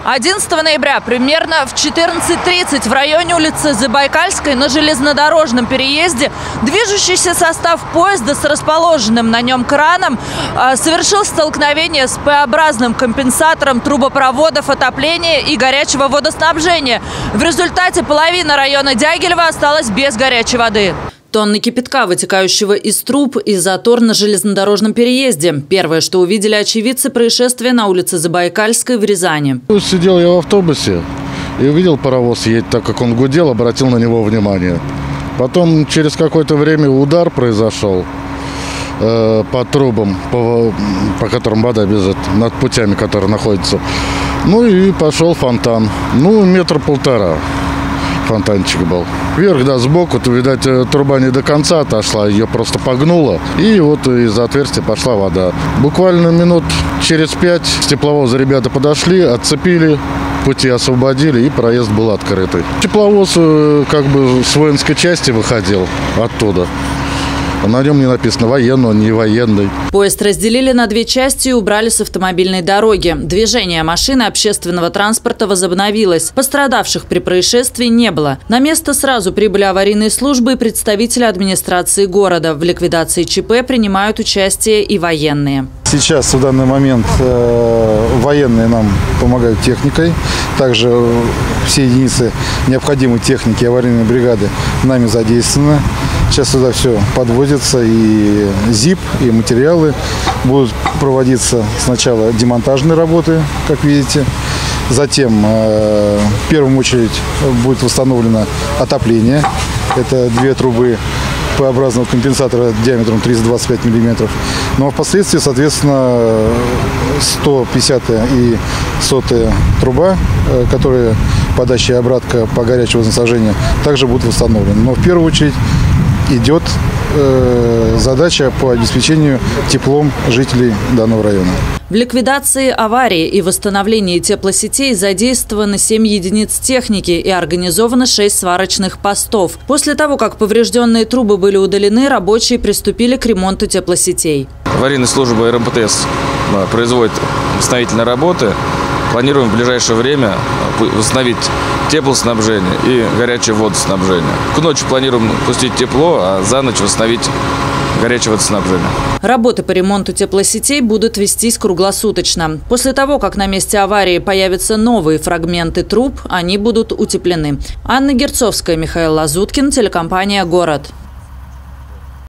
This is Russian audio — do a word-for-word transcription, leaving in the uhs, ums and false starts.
одиннадцатого ноября примерно в четырнадцать тридцать в районе улицы Забайкальской на железнодорожном переезде движущийся состав поезда с расположенным на нем краном совершил столкновение с П-образным компенсатором трубопроводов отопления и горячего водоснабжения. В результате половина района Дягилева осталась без горячей воды. Тонны кипятка, вытекающего из труб, и затор на железнодорожном переезде. Первое, что увидели очевидцы происшествия на улице Забайкальской в Рязани. Сидел я в автобусе и увидел паровоз едет, так как он гудел, обратил на него внимание. Потом через какое-то время удар произошел э, по трубам, по, по которым вода бежит, над путями, которые находятся. Ну и пошел фонтан. Ну, метр полтора. Фонтанчик был. Вверх, да, сбоку, то, видать, труба не до конца отошла, ее просто погнуло. И вот из отверстия пошла вода. Буквально минут через пять с тепловоза ребята подошли, отцепили, пути освободили, и проезд был открытый. Тепловоз как бы с воинской части выходил оттуда. На нем не написано военный, он не военный. Поезд разделили на две части и убрали с автомобильной дороги. Движение машины общественного транспорта возобновилось. Пострадавших при происшествии не было. На место сразу прибыли аварийные службы и представители администрации города. В ликвидации ЧП принимают участие и военные. Сейчас в данный момент э, военные нам помогают техникой. Также все единицы необходимой техники аварийной бригады нами задействованы. Сейчас сюда все подводится, и ЗИП, и материалы. Будут проводиться сначала демонтажные работы, как видите. Затем э, в первую очередь будет восстановлено отопление. Это две трубы П-образного компенсатора диаметром триста двадцать пять миллиметров. Ну а впоследствии, соответственно, сто пятидесятая и сотая труба, которая подача и обратка по горячему водоснабжению, также будут восстановлены. Но в первую очередь идет э, задача по обеспечению теплом жителей данного района. В ликвидации аварии и восстановлении теплосетей задействованы семь единиц техники и организовано шесть сварочных постов. После того, как поврежденные трубы были удалены, рабочие приступили к ремонту теплосетей. Аварийная служба эр эм пэ тэ эс производит восстановительные работы. Планируем в ближайшее время восстановить теплоснабжение и горячее водоснабжение. К ночи планируем пустить тепло, а за ночь восстановить горячее водоснабжение. Работы по ремонту теплосетей будут вестись круглосуточно. После того, как на месте аварии появятся новые фрагменты труб, они будут утеплены. Анна Герцовская, Михаил Лазуткин, телекомпания «Город».